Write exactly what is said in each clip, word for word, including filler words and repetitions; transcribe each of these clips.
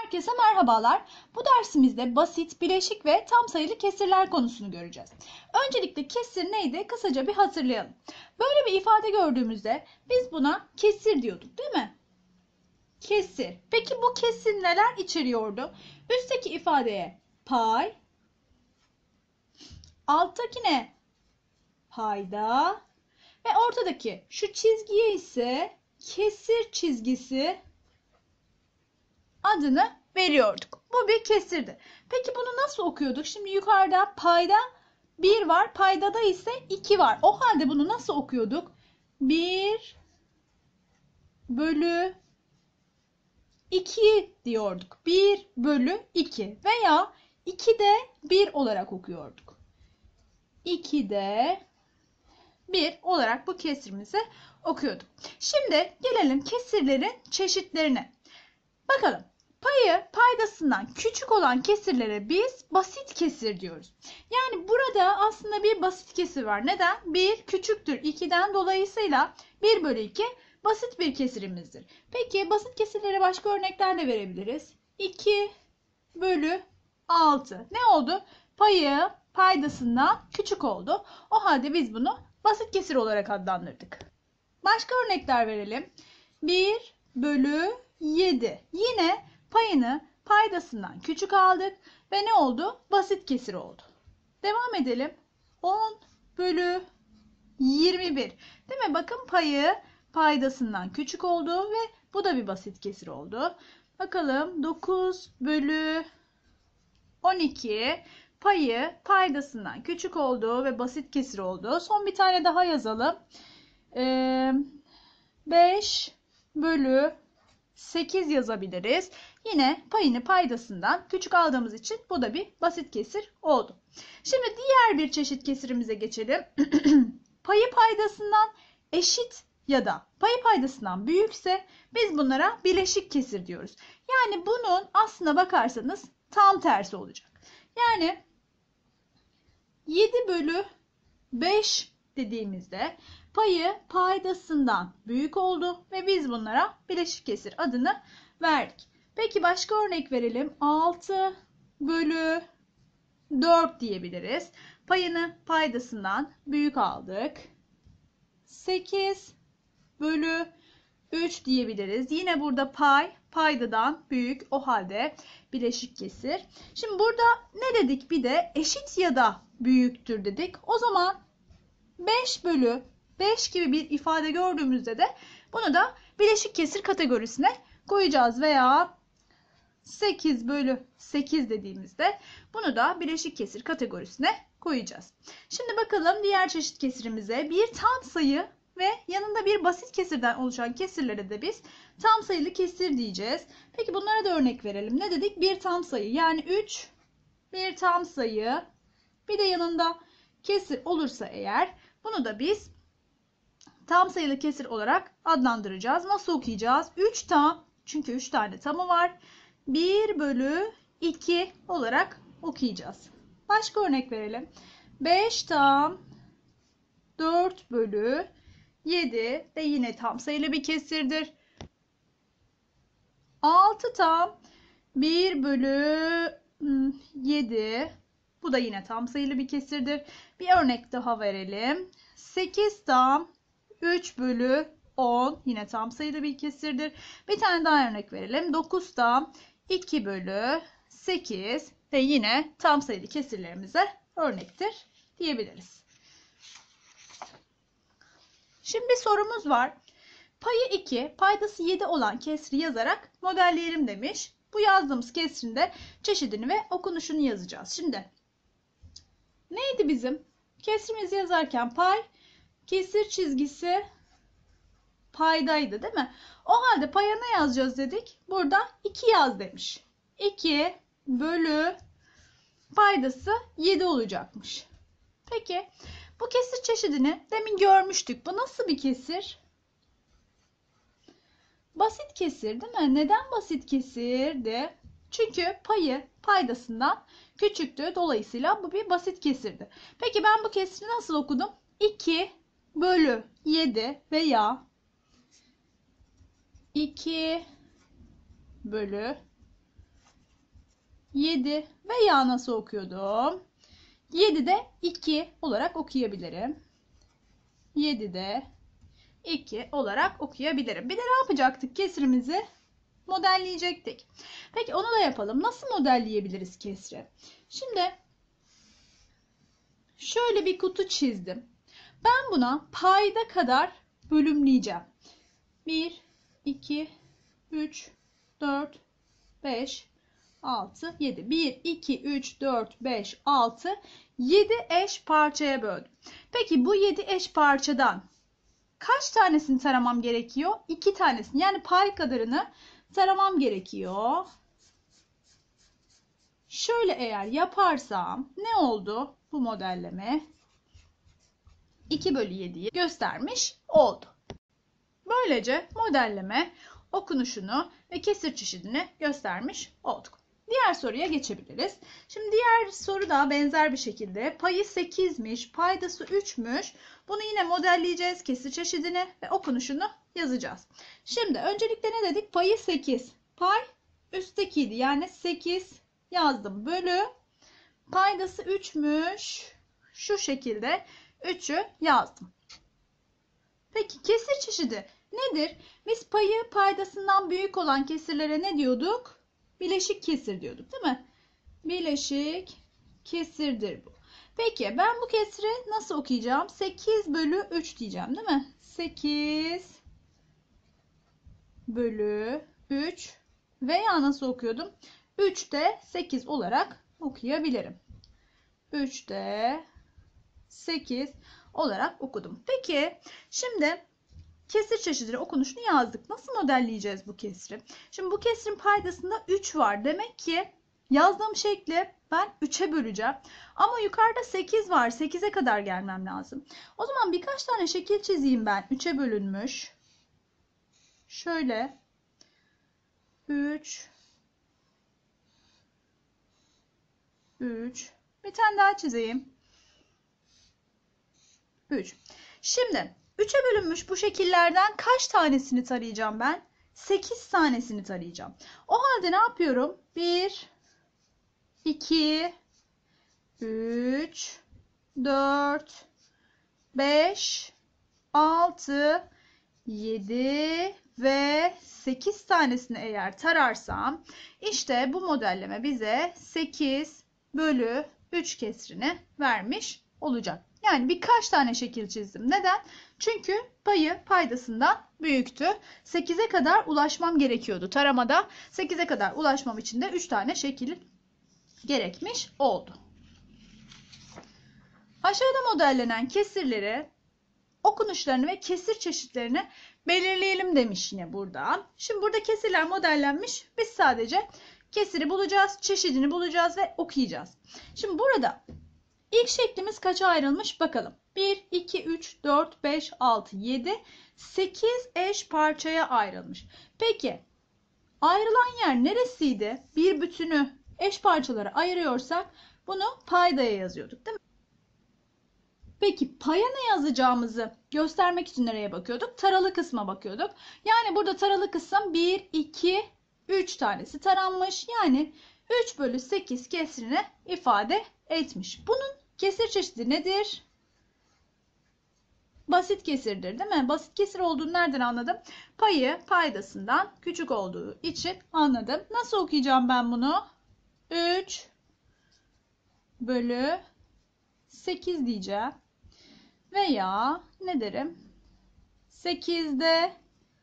Herkese merhabalar. Bu dersimizde basit, bileşik ve tam sayılı kesirler konusunu göreceğiz. Öncelikle kesir neydi? Kısaca bir hatırlayalım. Böyle bir ifade gördüğümüzde biz buna kesir diyorduk, değil mi? Kesir. Peki bu kesir neler içeriyordu? Üstteki ifadeye pay, alttakine payda ve ortadaki şu çizgiye ise kesir çizgisi adını veriyorduk. Bu bir kesirdi. Peki bunu nasıl okuyorduk? Şimdi yukarıda payda bir var. Paydada ise iki var. O halde bunu nasıl okuyorduk? bir bölü iki diyorduk. bir bölü iki veya ikide bir olarak okuyorduk. ikide bir olarak bu kesirimizi okuyorduk. Şimdi gelelim kesirlerin çeşitlerine. Bakalım. Payı paydasından küçük olan kesirlere biz basit kesir diyoruz. Yani burada aslında bir basit kesir var. Neden? bir küçüktür ikiden dolayısıyla bir bölü iki basit bir kesirimizdir. Peki basit kesirlere başka örnekler de verebiliriz. iki bölü altı. Ne oldu? Payı paydasından küçük oldu. O halde biz bunu basit kesir olarak adlandırdık. Başka örnekler verelim. bir bölü yedi. Yine payını paydasından küçük aldık ve ne oldu? Basit kesir oldu. Devam edelim. on bölü yirmi bir. Değil mi? Bakın payı paydasından küçük oldu ve bu da bir basit kesir oldu. Bakalım dokuz bölü on iki. Payı paydasından küçük oldu ve basit kesir oldu. Son bir tane daha yazalım. Ee, beş bölü sekiz yazabiliriz. Yine payını paydasından küçük aldığımız için bu da bir basit kesir oldu. Şimdi diğer bir çeşit kesirimize geçelim. Payı paydasından eşit ya da payı paydasından büyükse biz bunlara bileşik kesir diyoruz. Yani bunun aslına bakarsanız tam tersi olacak. Yani yedi bölü beş dediğimizde payı paydasından büyük oldu ve biz bunlara bileşik kesir adını verdik. Peki başka örnek verelim. altı bölü dört diyebiliriz. Payını paydasından büyük aldık. sekiz bölü üç diyebiliriz. Yine burada pay paydadan büyük, o halde bileşik kesir. Şimdi burada ne dedik? Bir de eşit ya da büyüktür dedik. O zaman beş bölü beş gibi bir ifade gördüğümüzde de bunu da bileşik kesir kategorisine koyacağız veya sekiz bölü sekiz dediğimizde bunu da bileşik kesir kategorisine koyacağız. Şimdi bakalım diğer çeşit kesirimize. Bir tam sayı ve yanında bir basit kesirden oluşan kesirlere de biz tam sayılı kesir diyeceğiz. Peki bunlara da örnek verelim. Ne dedik? Bir tam sayı, yani üç bir tam sayı, bir de yanında kesir olursa eğer bunu da biz tam sayılı kesir olarak adlandıracağız. Nasıl okuyacağız? üç tam, çünkü üç tane tamı var. bir bölü iki olarak okuyacağız. Başka örnek verelim. beş tam dört bölü yedi de yine tam sayılı bir kesirdir. altı tam bir bölü yedi. Bu da yine tam sayılı bir kesirdir. Bir örnek daha verelim. sekiz tam üç bölü on. Yine tam sayılı bir kesirdir. Bir tane daha örnek verelim. dokuz tam iki bölü sekiz. Ve yine tam sayılı kesirlerimize örnektir diyebiliriz. Şimdi bir sorumuz var. Payı iki, paydası yedi olan kesri yazarak modelleyelim demiş. Bu yazdığımız kesrin de çeşidini ve okunuşunu yazacağız. Şimdi neydi bizim? Kesrimizi yazarken pay, kesir çizgisi paydaydı, değil mi? O halde paya ne yazacağız dedik? Burada iki yaz demiş. iki bölü paydası yedi olacakmış. Peki bu kesir çeşidini demin görmüştük. Bu nasıl bir kesir? Basit kesir, değil mi? Neden basit kesirdi? Çünkü payı paydasından küçüktü. Dolayısıyla bu bir basit kesirdi. Peki ben bu kesri nasıl okudum? iki bölü yedi veya iki bölü yedi veya nasıl okuyordum? yedide iki olarak okuyabilirim. yedide iki olarak okuyabilirim. Bir de ne yapacaktık? Kesrimizi modelleyecektik. Peki onu da yapalım. Nasıl modelleyebiliriz kesri? Şimdi şöyle bir kutu çizdim. Ben buna payda kadar bölümleyeceğim. bir, iki, üç, dört, beş, altı, yedi. bir, iki, üç, dört, beş, altı, yedi eş parçaya böldüm. Peki bu yedi eş parçadan kaç tanesini taramam gerekiyor? iki tanesini. Yani pay kadarını taramam gerekiyor. Şöyle eğer yaparsam ne oldu bu modelleme? iki bölü yediyi göstermiş oldu. Böylece modelleme okunuşunu ve kesir çeşidini göstermiş olduk. Diğer soruya geçebiliriz. Şimdi diğer soru da benzer bir şekilde payı sekizmiş, paydası üçmüş. Bunu yine modelleyeceğiz, kesir çeşidini ve okunuşunu yazacağız. Şimdi öncelikle ne dedik? Payı sekiz. Pay üsttekiydi. Yani sekiz yazdım. Bölü paydası üçmüş. Şu şekilde üçü yazdım. Peki kesir çeşidi nedir? Biz payı paydasından büyük olan kesirlere ne diyorduk? Bileşik kesir diyorduk, değil mi? Bileşik kesirdir bu. Peki ben bu kesri nasıl okuyacağım? sekiz bölü üç diyeceğim, değil mi? sekiz bölü üç veya nasıl okuyordum? üçte sekiz olarak okuyabilirim. üçte sekiz olarak okudum. Peki şimdi kesir çeşidini okunuşunu yazdık. Nasıl modelleyeceğiz bu kesri? Şimdi bu kesrin paydasında üç var. Demek ki yazdığım şekli ben üçe böleceğim. Ama yukarıda sekiz var. sekize kadar gelmem lazım. O zaman birkaç tane şekil çizeyim ben. üçe bölünmüş. Şöyle. üç. üç. Bir tane daha çizeyim. üç. Şimdi üçe bölünmüş bu şekillerden kaç tanesini tarayacağım ben? sekiz tanesini tarayacağım. O halde ne yapıyorum? bir, iki, üç, dört, beş, altı, yedi ve sekiz tanesini eğer tararsam işte bu modelleme bize sekiz bölü üç kesrini vermiş olacak. Yani birkaç tane şekil çizdim. Neden? Çünkü payı paydasından büyüktü. sekize kadar ulaşmam gerekiyordu taramada. sekize kadar ulaşmam için de üç tane şekil gerekmiş oldu. Aşağıda modellenen kesirleri, okunuşlarını ve kesir çeşitlerini belirleyelim demiş yine burada. Şimdi burada kesirler modellenmiş. Biz sadece kesiri bulacağız, çeşidini bulacağız ve okuyacağız. Şimdi burada İlk şeklimiz kaça ayrılmış bakalım. bir, iki, üç, dört, beş, altı, yedi, sekiz eş parçaya ayrılmış. Peki ayrılan yer neresiydi? Bir bütünü eş parçalara ayırıyorsak bunu paydaya yazıyorduk, değil mi? Peki paya ne yazacağımızı göstermek için nereye bakıyorduk? Taralı kısma bakıyorduk. Yani burada taralı kısım bir, iki, üç tanesi taranmış. Yani üç bölü sekiz kesrini ifade etmiş. Bunun kesir çeşidi nedir? Basit kesirdir, değil mi? Basit kesir olduğunu nereden anladım? Payı paydasından küçük olduğu için anladım. Nasıl okuyacağım ben bunu? üç bölü sekiz diyeceğim. Veya ne derim? sekizde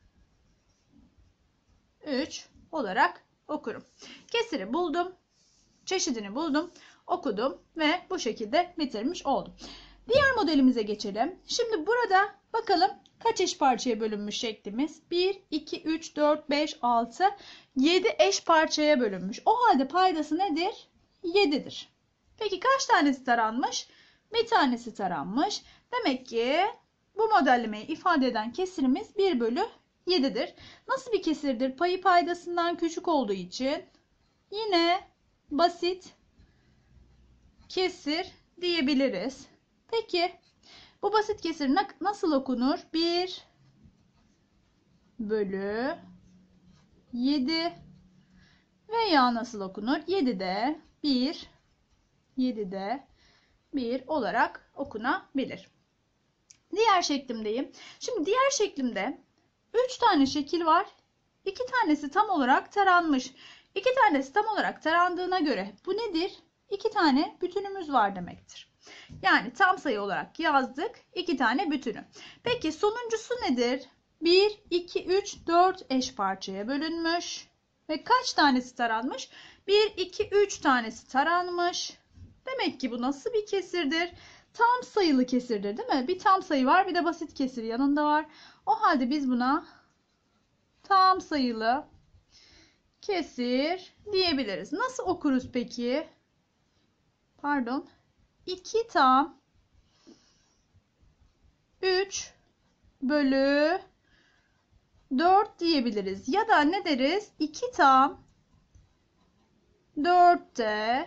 üç olarak okurum. Kesiri buldum. Çeşidini buldum. Okudum ve bu şekilde bitirmiş oldum. Diğer modelimize geçelim. Şimdi burada bakalım kaç eş parçaya bölünmüş şeklimiz? bir, iki, üç, dört, beş, altı, yedi eş parçaya bölünmüş. O halde paydası nedir? yedidir. Peki kaç tanesi taranmış? Bir tanesi taranmış. Demek ki bu modellemeyi ifade eden kesirimiz bir bölü yedidir. Nasıl bir kesirdir? Payı paydasından küçük olduğu için yine basit kesir diyebiliriz. Peki bu basit kesir nasıl okunur? bir bölü yedi veya nasıl okunur? yedide bir, yedide bir olarak okunabilir. Diğer şeklimdeyim. Şimdi diğer şeklimde üç tane şekil var. iki tanesi tam olarak taranmış. iki tanesi tam olarak tarandığına göre bu nedir? iki tane bütünümüz var demektir. Yani tam sayı olarak yazdık iki tane bütünü. Peki sonuncusu nedir? bir, iki, üç, dört eş parçaya bölünmüş. Ve kaç tanesi taranmış? bir, iki, üç tanesi taranmış. Demek ki bu nasıl bir kesirdir? Tam sayılı kesirdir, değil mi? Bir tam sayı var, bir de basit kesir yanında var. O halde biz buna tam sayılı kesir diyebiliriz. Nasıl okuruz peki? Pardon. iki tam üç bölü dört diyebiliriz. Ya da ne deriz? iki tam dörtte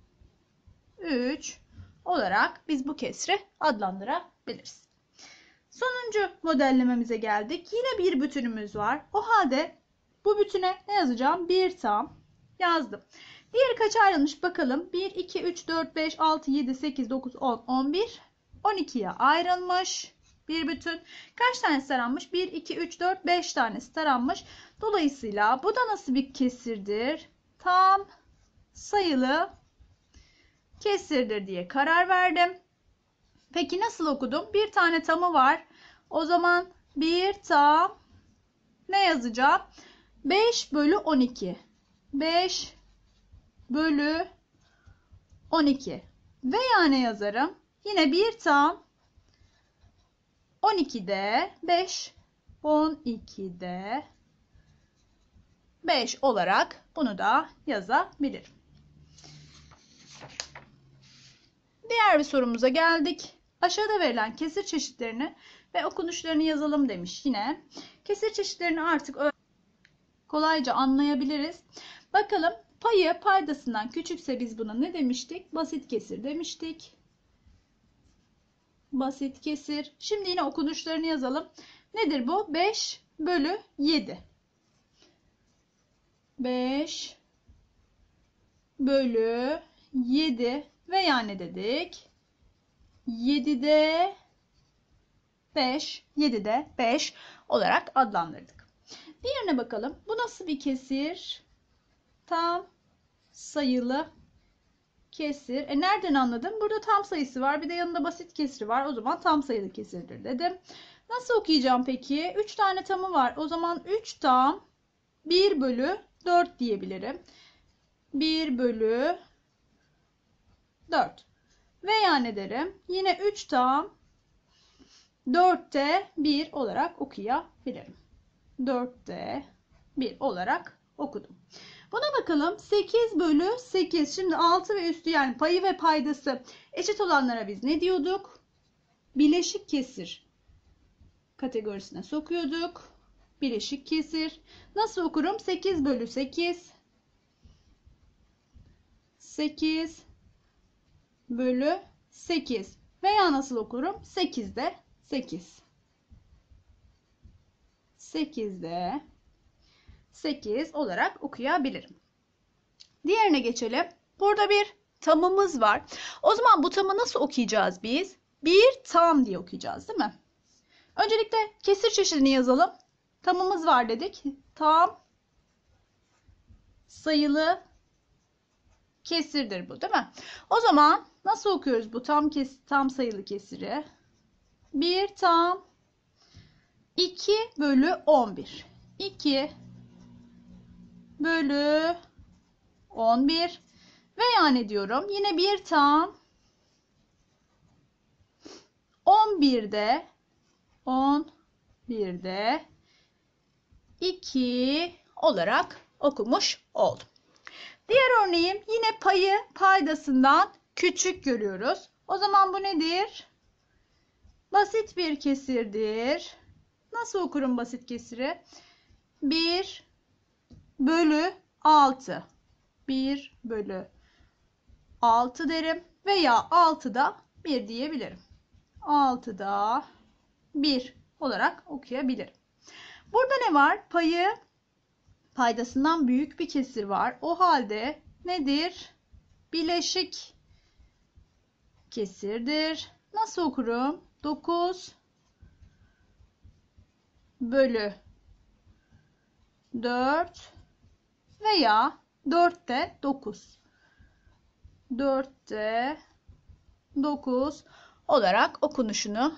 üç olarak biz bu kesri adlandırabiliriz. Sonuncu modellememize geldik. Yine bir bütünümüz var. O halde bu bütüne ne yazacağım? bir tam yazdım. Diğeri kaça ayrılmış bakalım. bir, iki, üç, dört, beş, altı, yedi, sekiz, dokuz, on, on bir, on ikiye ayrılmış bir bütün. Kaç tanesi taranmış? bir, iki, üç, dört, beş tanesi taranmış. Dolayısıyla bu da nasıl bir kesirdir? Tam sayılı kesirdir diye karar verdim. Peki nasıl okudum? Bir tane tamı var. O zaman bir tam ne yazacağım? beş bölü on iki. beş bölü on iki. Veya ne yazarım? Yine bir tam on ikide beş. on ikide beş olarak bunu da yazabilirim. Diğer bir sorumuza geldik. Aşağıda verilen kesir çeşitlerini ve okunuşlarını yazalım demiş yine. Kesir çeşitlerini artık kolayca anlayabiliriz. Bakalım payı paydasından küçükse biz buna ne demiştik? Basit kesir demiştik. Basit kesir. Şimdi yine okunuşlarını yazalım. Nedir bu? beş bölü yedi. beş bölü yedi veya ne dedik? yedide beş, yedide beş olarak adlandırdık. Diğerine bakalım. Bu nasıl bir kesir? Tam sayılı kesir. E nereden anladım? Burada tam sayısı var. Bir de yanında basit kesri var. O zaman tam sayılı kesirdir dedim. Nasıl okuyacağım peki? üç tane tamı var. O zaman üç tam bir bölü dört diyebilirim. bir bölü dört. Veya ne derim? Yine üç tam dörtte bir olarak okuyabilirim. dörtte bir olarak okudum. Buna bakalım. sekiz bölü sekiz. Şimdi altı ve üstü yani payı ve paydası eşit olanlara biz ne diyorduk? Bileşik kesir kategorisine sokuyorduk. Bileşik kesir. Nasıl okurum? sekiz bölü sekiz. sekiz bölü sekiz. Veya nasıl okurum? sekizde sekiz. sekizde sekiz olarak okuyabilirim. Diğerine geçelim. Burada bir tamımız var. O zaman bu tamı nasıl okuyacağız biz? Bir tam diye okuyacağız, değil mi? Öncelikle kesir çeşidini yazalım. Tamımız var dedik. Tam sayılı kesirdir bu, değil mi? O zaman nasıl okuyoruz bu tam kes tam sayılı kesiri? bir tam iki bölü on bir. iki bölü on bir. Veya ne diyorum? Yine bir tam on birde on birde iki olarak okumuş oldum. Diğer örneğim yine payı paydasından küçük görüyoruz. O zaman bu nedir? Basit bir kesirdir. Nasıl okurum basit kesiri? bir bölü altı. bir bölü altı derim. Veya altıda bir diyebilirim. altıda bir olarak okuyabilirim. Burada ne var? Payı paydasından büyük bir kesir var. O halde nedir? Bileşik kesirdir. Nasıl okurum? dokuz bölü dört veya dörtte dokuz. dörtte dokuz olarak okunuşunu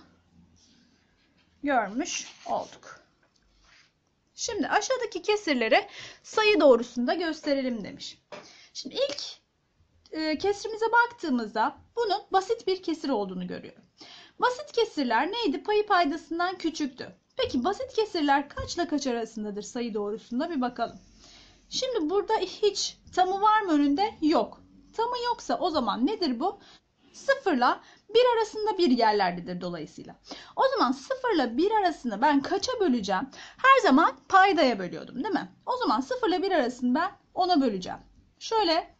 görmüş olduk. Şimdi aşağıdaki kesirleri sayı doğrusunda gösterelim demiş. Şimdi ilk e, kesrimize baktığımızda bunun basit bir kesir olduğunu görüyorum. Basit kesirler neydi? Payı paydasından küçüktü. Peki basit kesirler kaçla kaç arasındadır sayı doğrusunda bir bakalım. Şimdi burada hiç tamı var mı önünde? Yok. Tamı yoksa o zaman nedir bu? Sıfırla bir arasında bir yerlerdedir dolayısıyla. O zaman sıfırla bir arasını ben kaça böleceğim? Her zaman paydaya bölüyordum değil mi? O zaman sıfırla bir arasını ben ona böleceğim. Şöyle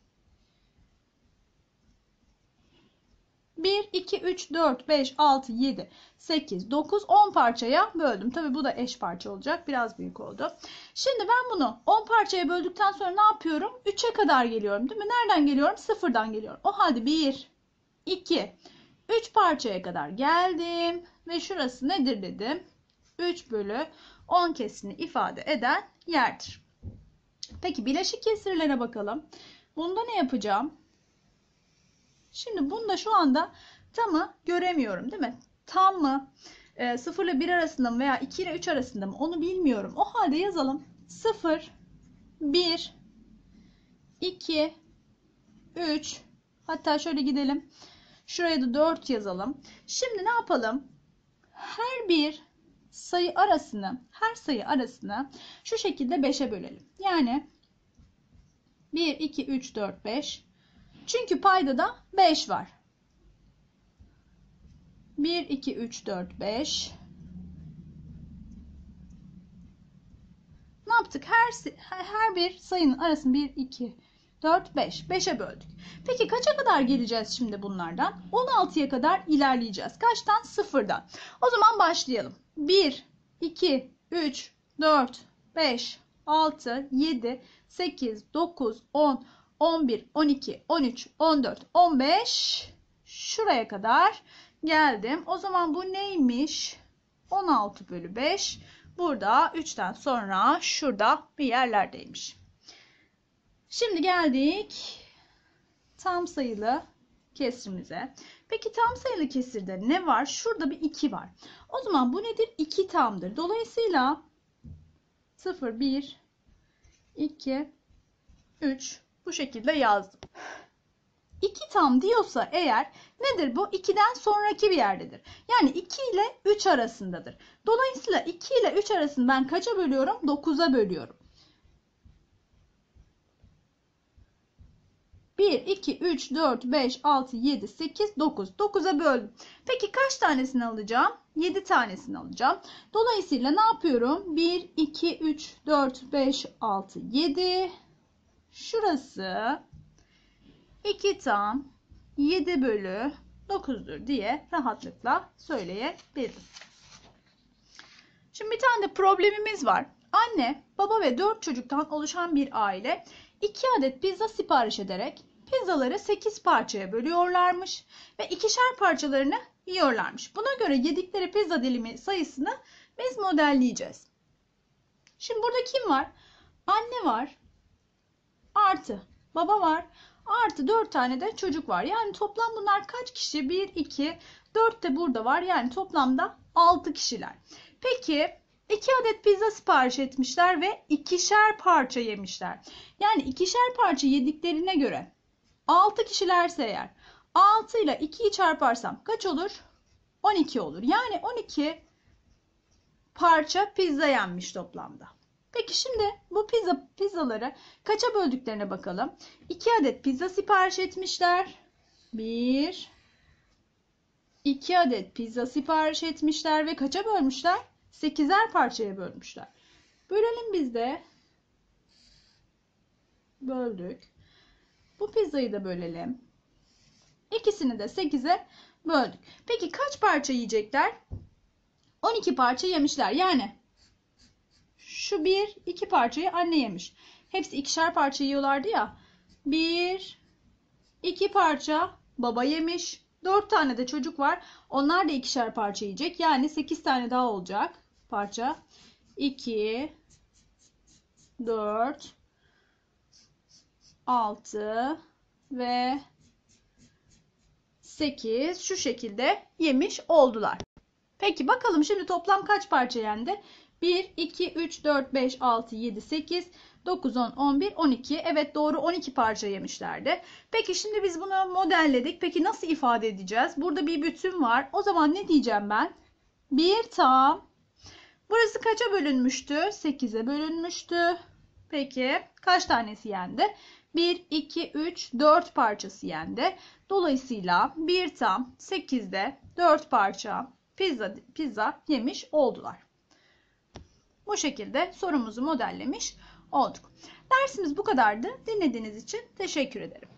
bir, iki, üç, dört, beş, altı, yedi, sekiz, dokuz, on parçaya böldüm. Tabi bu da eş parça olacak. Biraz büyük oldu. Şimdi ben bunu on parçaya böldükten sonra ne yapıyorum? üçe kadar geliyorum değil mi? Nereden geliyorum? Sıfırdan geliyorum. O halde bir, iki, üç parçaya kadar geldim. Ve şurası nedir dedim? üç bölü on kesirini ifade eden yerdir. Peki bileşik kesirlere bakalım. Bunda ne yapacağım? Şimdi bunda şu anda tamı göremiyorum değil mi? Tam mı? E, sıfır ile bir arasında mı veya iki ile üç arasında mı? Onu bilmiyorum. O halde yazalım. sıfır, bir, iki, üç. Hatta şöyle gidelim. Şuraya da dört yazalım. Şimdi ne yapalım? Her bir sayı arasını, her sayı arasını şu şekilde beşe bölelim. Yani bir, iki, üç, dört, beş. Çünkü paydada beş var. bir, iki, üç, dört, beş. Ne yaptık? Her, her bir sayının arasını bir, iki, dört, beş. beşe böldük. Peki kaça kadar geleceğiz şimdi bunlardan? on altıya kadar ilerleyeceğiz. Kaçtan? Sıfırdan. O zaman başlayalım. bir, iki, üç, dört, beş, altı, yedi, sekiz, dokuz, on, on bir, on iki, on üç, on dört, on beş. Şuraya kadar geldim. O zaman bu neymiş? on altı bölü beş. Burada üçten sonra şurada bir yerlerdeymiş. Şimdi geldik tam sayılı kesrimize. Peki tam sayılı kesirde ne var? Şurada bir iki var. O zaman bu nedir? iki tamdır. Dolayısıyla sıfır, bir, iki, üç bu şekilde yazdım. iki tam diyorsa eğer nedir bu? ikiden sonraki bir yerdedir. Yani iki ile üç arasındadır. Dolayısıyla iki ile üç arasını ben kaça bölüyorum? dokuza bölüyorum. bir, iki, üç, dört, beş, altı, yedi, sekiz, dokuz. dokuza böldüm. Peki kaç tanesini alacağım? yedi tanesini alacağım. Dolayısıyla ne yapıyorum? bir, iki, üç, dört, beş, altı, yedi. Şurası iki tam yedi bölü dokuzdur diye rahatlıkla söyleyebilirim. Şimdi bir tane de problemimiz var. Anne, baba ve dört çocuktan oluşan bir aile iki adet pizza sipariş ederek pizzaları sekiz parçaya bölüyorlarmış ve ikişer parçalarını yiyorlarmış. Buna göre yedikleri pizza dilimi sayısını biz modelleyeceğiz. Şimdi burada kim var? Anne var. Artı baba var. Artı dört tane de çocuk var. Yani toplam bunlar kaç kişi? bir, iki, dört de burada var. Yani toplamda altı kişiler. Peki iki adet pizza sipariş etmişler ve ikişer parça yemişler. Yani ikişer parça yediklerine göre altı kişilerse eğer altı ile ikiyi çarparsam kaç olur? on iki olur. Yani on iki parça pizza yenmiş toplamda. Peki şimdi bu pizza pizzaları kaça böldüklerine bakalım. iki adet pizza sipariş etmişler. bir iki adet pizza sipariş etmişler ve kaça bölmüşler? sekizer parçaya bölmüşler. Bölelim biz de. Böldük. Bu pizzayı da bölelim. İkisini de sekize böldük. Peki kaç parça yiyecekler? on iki parça yemişler. Yani Şu bir, iki parçayı anne yemiş. Hepsi ikişer parça yiyorlardı ya. Bir, iki parça baba yemiş. Dört tane de çocuk var. Onlar da ikişer parça yiyecek. Yani sekiz tane daha olacak parça. iki, dört, altı ve sekiz şu şekilde yemiş oldular. Peki bakalım şimdi toplam kaç parça yendi? bir, iki, üç, dört, beş, altı, yedi, sekiz, dokuz, on, on bir, on iki. Evet doğru on iki parça yemişlerdi. Peki şimdi biz bunu modelledik. Peki nasıl ifade edeceğiz? Burada bir bütün var. O zaman ne diyeceğim ben? bir tam. Burası kaça bölünmüştü? sekize bölünmüştü. Peki kaç tanesi yendi? bir, iki, üç, dört parçası yendi. Dolayısıyla bir tam sekizde dört parça pizza, pizza yemiş oldular. Bu şekilde sorumuzu modellemiş olduk. Dersimiz bu kadardı. Dinlediğiniz için teşekkür ederim.